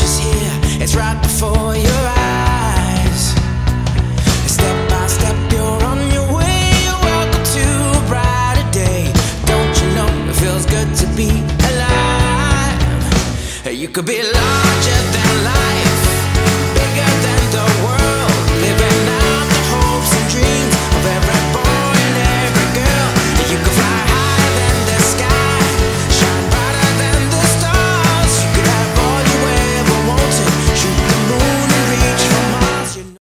future's here, it's right before your eyes. Step by step, you're on your way. Welcome to a brighter day. Don't you know it feels good to be alive? You could be larger than life.